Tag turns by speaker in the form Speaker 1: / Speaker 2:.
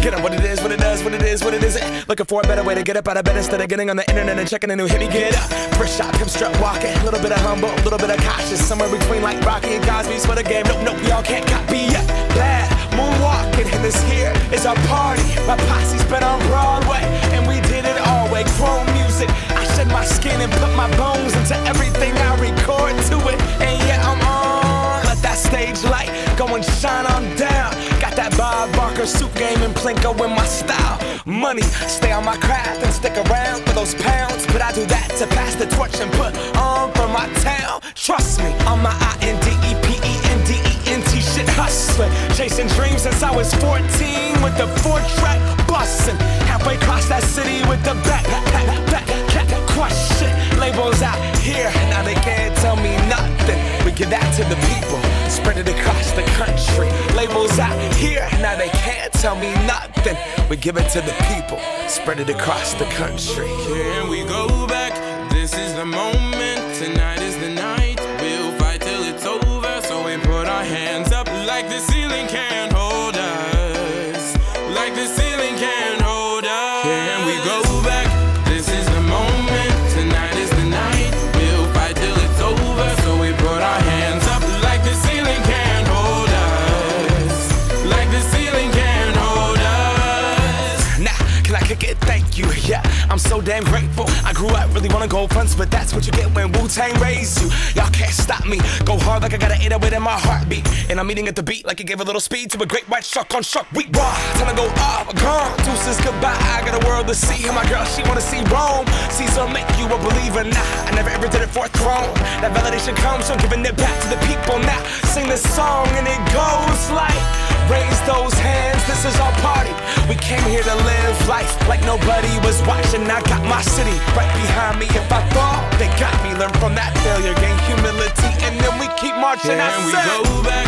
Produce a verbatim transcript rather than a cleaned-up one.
Speaker 1: Get up what it is, what it does, what it is, what it isn't. Looking for a better way to get up out of bed instead of getting on the internet and checking a new hit. Me get up, first shot, pimp strut walking. A little bit of humble, a little bit of cautious. Somewhere between like Rocky and Cosby's for the game. Nope, nope, y'all can't copy yet. Bad moonwalking, and this here is our party. My posse's been on Broadway, and we did it all way. Chrome music, I shed my skin and put my bones into everything I record to it. And yeah, I'm on. Let that stage light go and shine on down. Got that Bob Barker suit game and Plinko in my style. Money, stay on my craft and stick around for those pounds. But I do that to pass the torch and put on for my town. Trust me, on my I N D E P E N D E N T shit hustling. Chasing dreams since I was fourteen with the four track bustin'. Halfway across that city with the back, back, back, back, crush shit. Labels out here, now they can't tell me nothing. We give that to the people, spread it across the country. Labels out here, now they can't tell me nothing. We give it to the people, spread it across the country.
Speaker 2: Here we go back, this is the moment, tonight is the night. We'll fight till it's over, so we put our hands up like the ceiling can't hold us. Like the ceiling can't hold us. Here we go back, this is the moment, tonight is the night. We'll fight till it's over, so we put our hands up like the ceiling can't hold us. Like the ceiling can't hold us.
Speaker 1: Now, can I kick it? Thank you, yeah. I'm so damn grateful. I grew up really wanna go fronts, but that's what you get when Wu-Tang raised you. Y'all can't stop me. Go hard like I got an eight oh eight in my heartbeat. And I'm eating at the beat like it gave a little speed to a great white shark on shark week. Raw, time to go off, gone. Deuces goodbye. I got a world to see. And my girl, she wanna see Rome. Caesar make you a believer. Nah, I never ever did it for a throne. That validation comes from giving it back to the people. Now, sing this song and it goes like, raise those hands, this is our party. We came here to live life like nobody was watching. I got my city right behind me. If I fall, they got me. Learn from that failure, gain humility, and then we keep marching.
Speaker 2: Here
Speaker 1: I
Speaker 2: we
Speaker 1: said,
Speaker 2: go back.